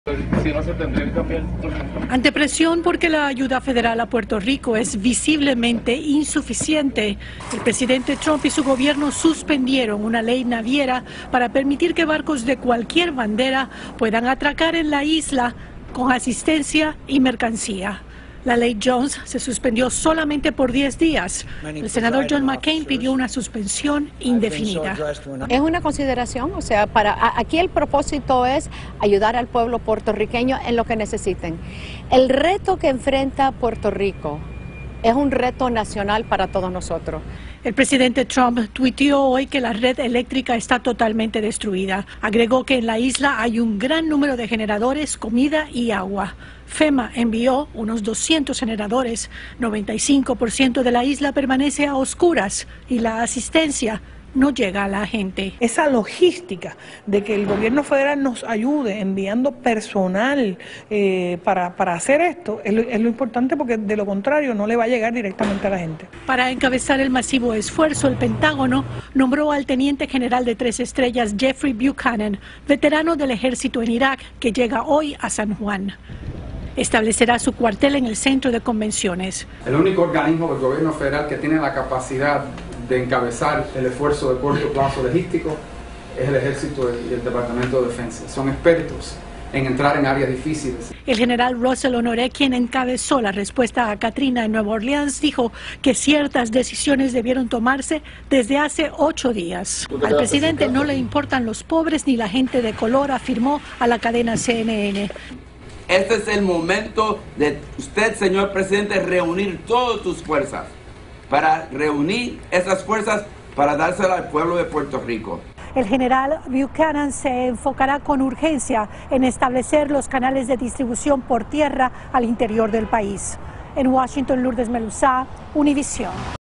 Si no se tendría que cambiar. Ante presión porque la ayuda federal a Puerto Rico es visiblemente insuficiente, el presidente Trump y su gobierno suspendieron una ley naviera para permitir que barcos de cualquier bandera puedan atracar en la isla con asistencia y mercancía. La ley Jones se suspendió solamente por 10 días. El senador John McCain pidió una suspensión indefinida. Es una consideración, o sea, aquí el propósito es ayudar al pueblo puertorriqueño en lo que necesiten. El reto que enfrenta Puerto Rico es un reto nacional para todos nosotros. El presidente Trump tuiteó hoy que la red eléctrica está totalmente destruida. Agregó que en la isla hay un gran número de generadores, comida y agua. FEMA envió unos 200 generadores. 95% de la isla permanece a oscuras y la asistencia no llega a la gente. Esa logística de que el gobierno federal nos ayude enviando personal para hacer esto es lo importante, porque de lo contrario no le va a llegar directamente a la gente. Para encabezar el masivo esfuerzo, el Pentágono nombró al teniente general de 3 estrellas Jeffrey Buchanan, veterano del ejército en Irak, que llega hoy a San Juan. Establecerá su cuartel en el centro de convenciones. El único organismo del gobierno federal que tiene la capacidad de encabezar el esfuerzo de corto plazo logístico es el Ejército y el Departamento de Defensa. Son expertos en entrar en áreas difíciles. El general Russell Honoré, quien encabezó la respuesta a Katrina en Nueva Orleans, dijo que ciertas decisiones debieron tomarse desde hace 8 días. Al presidente no le importan los pobres ni la gente de color, afirmó a la cadena CNN. Este es el momento de usted, señor presidente, reunir todas tus fuerzas, para reunir esas fuerzas para dárselas al pueblo de Puerto Rico. El general Buchanan se enfocará con urgencia en establecer los canales de distribución por tierra al interior del país. En Washington, Lourdes Melusá, Univisión.